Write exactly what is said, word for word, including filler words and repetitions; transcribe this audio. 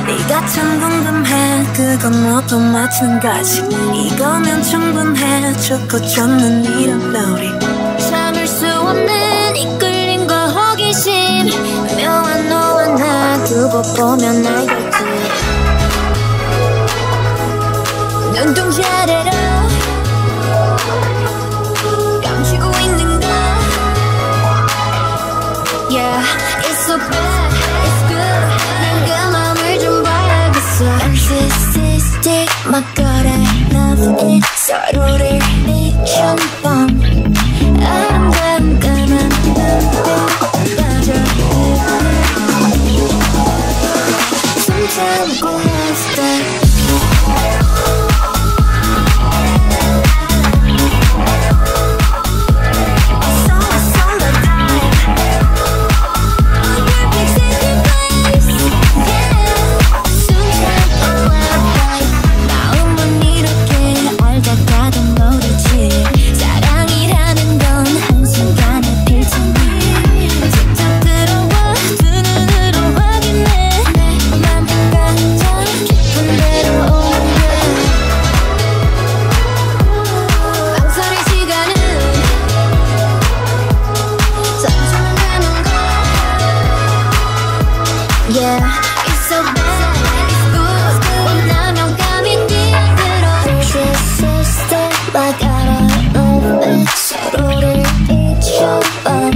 네가 참 궁금해. 그건 너도 마찬가지. 이거면 충분해. 죽고 쫓는 이런 놀이. 참을 수 없는 이끌림과 호기심. 묘한 너와 나 두고 보면 알겠지. 눈동자래로 감추고 있는 거. Yeah, it's so bad, it's good. 난 그 맘을 좀 봐야겠어. Narcissistic, 막 그래. Love it, 서로를 미친 밤. 아름다운 까만 눈빛 빠져. 숨 참고 했어. Yeah, it's so bad, it's good. 원하면 감이 들어. Narcissistic, like I don't know it. 서로를 잊혀봐.